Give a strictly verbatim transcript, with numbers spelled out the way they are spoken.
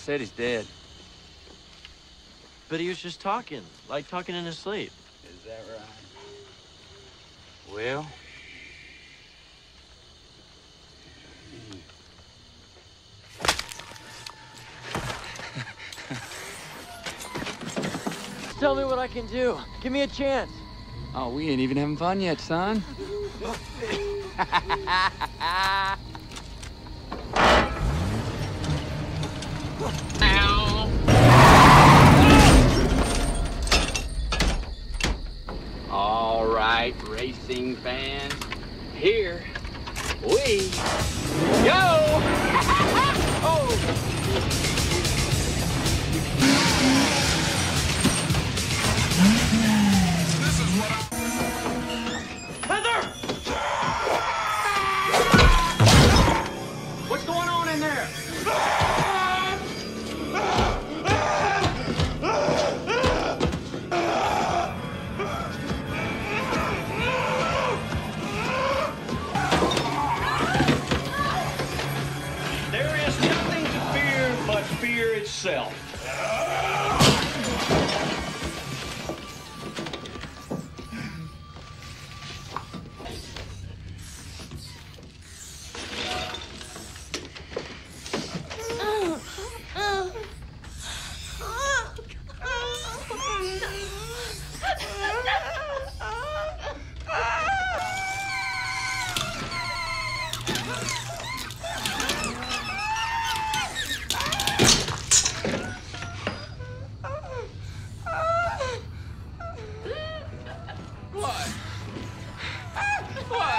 said he's dead. But he was just talking, like talking in his sleep. Is that right? Well... Tell me what I can do. Give me a chance. Oh, we ain't even having fun yet, son. All right, racing fans, here we go! Oh! What's going on in there? There is nothing to fear but fear itself. What?